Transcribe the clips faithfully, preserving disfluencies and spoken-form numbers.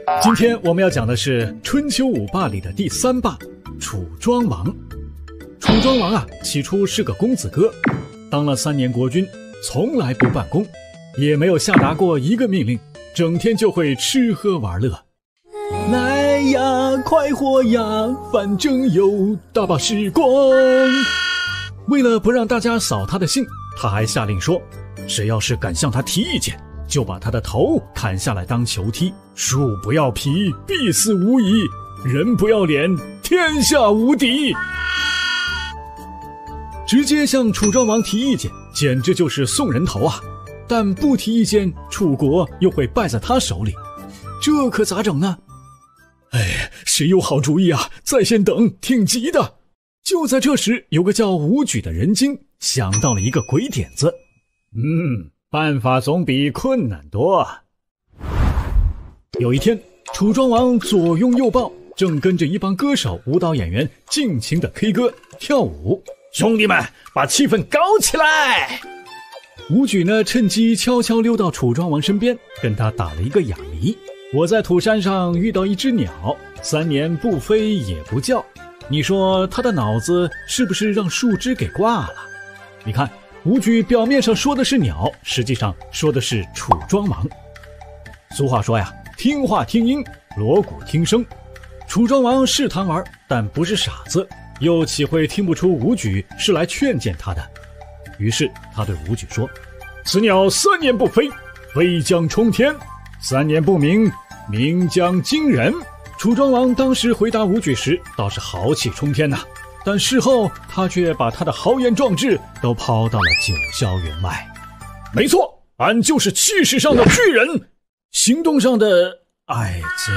今天我们要讲的是春秋五霸里的第三霸楚庄王。楚庄王啊，起初是个公子哥，当了三年国君，从来不办公，也没有下达过一个命令，整天就会吃喝玩乐。来呀，快活呀，反正有大把时光。为了不让大家扫他的兴，他还下令说，谁要是敢向他提意见，就把他的头砍下来当球踢，树不要皮，必死无疑，人不要脸，天下无敌。直接向楚庄王提意见，简直就是送人头啊！但不提意见，楚国又会败在他手里，这可咋整呢？哎，谁有好主意啊？在线等，挺急的。就在这时，有个叫武举的人精想到了一个鬼点子。嗯，办法总比困难多。有一天，楚庄王左拥右抱，正跟着一帮歌手、舞蹈演员尽情的 K 歌跳舞。兄弟们，把气氛搞起来！武举呢，趁机悄悄溜到楚庄王身边，跟他打了一个哑谜。我在土山上遇到一只鸟，三年不飞也不叫，你说他的脑子是不是让树枝给挂了？你看，武举表面上说的是鸟，实际上说的是楚庄王。俗话说呀，听话听音，锣鼓听声。楚庄王是贪玩，但不是傻子，又岂会听不出武举是来劝谏他的？于是他对武举说，此鸟三年不飞，飞将冲天，三年不鸣，鸣将惊人。楚庄王当时回答武举时倒是豪气冲天呐，但事后他却把他的豪言壮志都抛到了九霄员外。没错，俺就是气势上的巨人，行动上的矮子。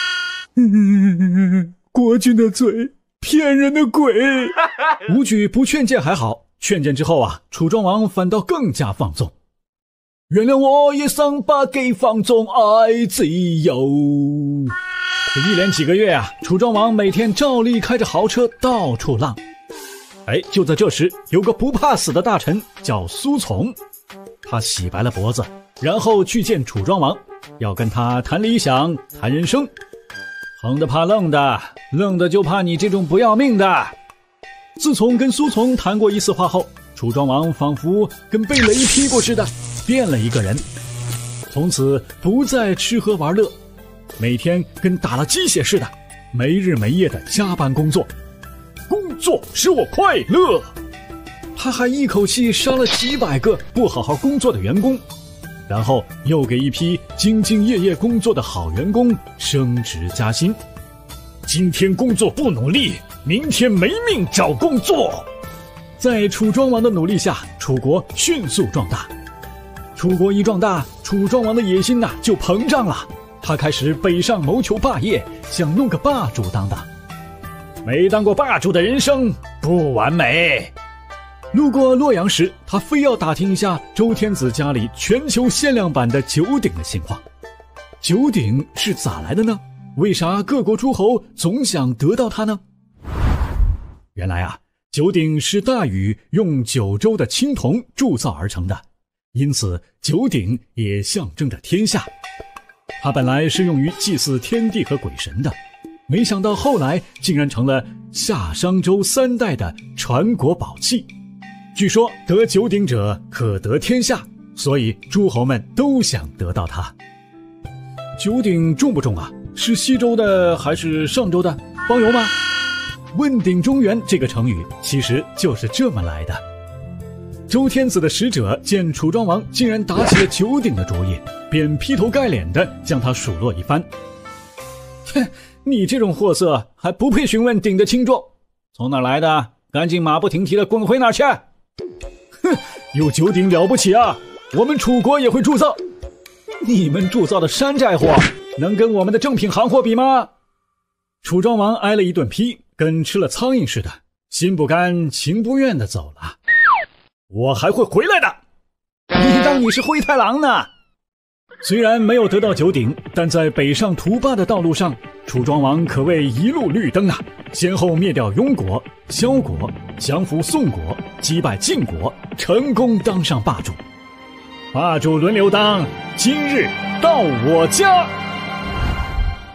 嗯，国君的嘴，骗人的鬼。武举不劝谏还好，劝谏之后啊，楚庄王反倒更加放纵。原谅我也想把给放纵爱自由。这一连几个月啊，楚庄王每天照例开着豪车到处浪。哎，就在这时，有个不怕死的大臣叫苏从，他洗白了脖子，然后去见楚庄王，要跟他谈理想，谈人生。横的怕愣的，愣的就怕你这种不要命的。自从跟苏从谈过一次话后，楚庄王仿佛跟被雷劈过似的，变了一个人。从此不再吃喝玩乐，每天跟打了鸡血似的，没日没夜的加班工作。工作使我快乐。他还一口气杀了几百个不好好工作的员工，然后又给一批兢兢业业工作的好员工升职加薪。今天工作不努力，明天没命找工作。在楚庄王的努力下，楚国迅速壮大。楚国一壮大，楚庄王的野心呐、啊、就膨胀了。他开始北上谋求霸业，想弄个霸主当当。没当过霸主的人生不完美。路过洛阳时，他非要打听一下周天子家里全球限量版的九鼎的情况。九鼎是咋来的呢？为啥各国诸侯总想得到它呢？原来啊，九鼎是大禹用九州的青铜铸造而成的，因此九鼎也象征着天下。它本来是用于祭祀天地和鬼神的，没想到后来竟然成了夏商周三代的传国宝器。据说得九鼎者可得天下，所以诸侯们都想得到它。九鼎重不重啊？是西周的还是上周的？包邮吗？问鼎中原这个成语其实就是这么来的。周天子的使者见楚庄王竟然打起了九鼎的主意，便劈头盖脸的将他数落一番。哼，你这种货色还不配询问鼎的轻重，从哪来的？赶紧马不停蹄的滚回哪儿去！哼，有九鼎了不起啊，我们楚国也会铸造。你们铸造的山寨货能跟我们的正品行货比吗？楚庄王挨了一顿批，跟吃了苍蝇似的，心不甘情不愿的走了。我还会回来的，你当你是灰太狼呢？虽然没有得到九鼎，但在北上图霸的道路上，楚庄王可谓一路绿灯啊，先后灭掉庸国、萧国，降服宋国，击败晋国，成功当上霸主。霸主轮流当，今日到我家。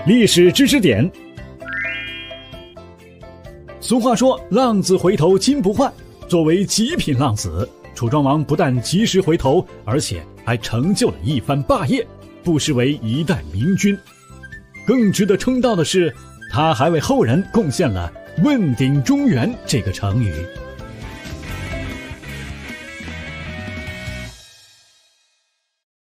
历史知识点。俗话说浪子回头金不换，作为极品浪子，楚庄王不但及时回头，而且还成就了一番霸业，不失为一代明君。更值得称道的是，他还为后人贡献了问鼎中原这个成语。